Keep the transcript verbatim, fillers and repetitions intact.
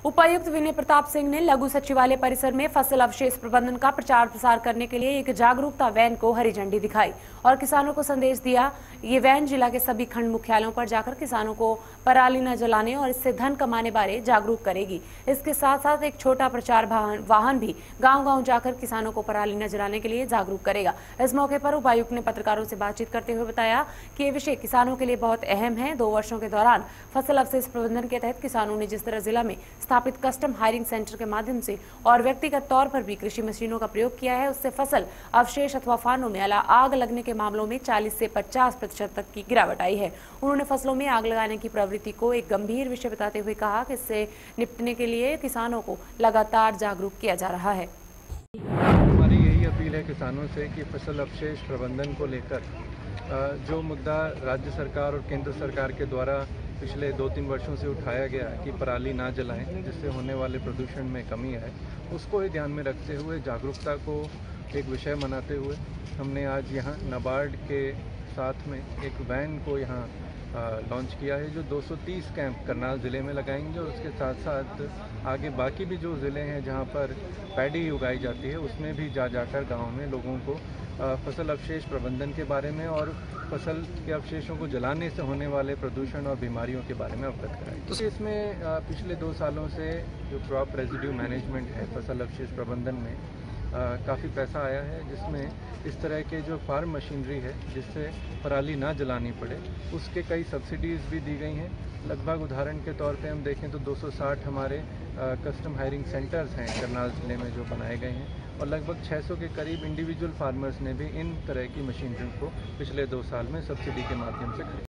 उपायुक्त विनय प्रताप सिंह ने लघु सचिवालय परिसर में फसल अवशेष प्रबंधन का प्रचार प्रसार करने के लिए एक जागरूकता वैन को हरी झंडी दिखाई और किसानों को संदेश दिया। ये वैन जिला के सभी खंड मुख्यालयों पर जाकर किसानों को पराली न जलाने और इससे धन कमाने बारे जागरूक करेगी। इसके साथ साथ एक छोटा प्रचार वाहन भी गांव-गांव जाकर किसानों को पराली न जलाने के लिए जागरूक करेगा। इस मौके पर उपायुक्त ने पत्रकारों से बातचीत करते हुए बताया कि ये विषय किसानों के लिए बहुत अहम है। दो वर्षों के दौरान फसल अवशेष प्रबंधन के तहत किसानों ने जिस तरह जिला में स्थापित कस्टम हायरिंग सेंटर के माध्यम से और व्यक्तिगत तौर पर भी कृषि मशीनों का प्रयोग किया है, उससे फसल अवशेष अथवा फानों में आग लगने के मामलों में चालीस से पचास प्रतिशत तक की गिरावट आई है। उन्होंने फसलों में आग लगाने की प्रवृत्ति को एक गंभीर विषय बताते हुए कहा कि इससे निपटने के लिए किसानों को लगातार जागरूक किया जा रहा है। हमारी यही अपील है किसानों से कि फसल अवशेष प्रबंधन को लेकर जो मुद्दा राज्य सरकार और केंद्र सरकार के द्वारा पिछले दो तीन वर्षों से उठाया गया कि पराली ना जलाएं, जिससे होने वाले प्रदूषण में कमी है, उसको ही ध्यान में रखते हुए जागरूकता को एक विषय बनाते हुए हमने आज यहाँ नाबार्ड के साथ में एक वैन को यहाँ लॉन्च किया है, जो दो सौ तीस कैंप करनाल ज़िले में लगाएंगे और उसके साथ साथ आगे बाकी भी जो ज़िले हैं जहाँ पर पैडी उगाई जाती है, उसमें भी जा जाकर गाँव में लोगों को फसल अवशेष प्रबंधन के बारे में और फसल के अवशेषों को जलाने से होने वाले प्रदूषण और बीमारियों के बारे में अवगत कराएं। तो इसमें पिछले दो सालों से जो क्रॉप रेजिड्यू मैनेजमेंट है फसल अवशेष प्रबंधन में काफ़ी पैसा आया है, जिसमें इस तरह के जो फार्म मशीनरी है जिससे पराली ना जलानी पड़े, उसके कई सब्सिडीज़ भी दी गई हैं। लगभग उदाहरण के तौर पे हम देखें तो दो सौ साठ हमारे कस्टम हायरिंग सेंटर्स हैं करनाल ज़िले में जो बनाए गए हैं और लगभग छह सौ के करीब इंडिविजुअल फार्मर्स ने भी इन तरह की मशीनरी को पिछले दो साल में सब्सिडी के माध्यम से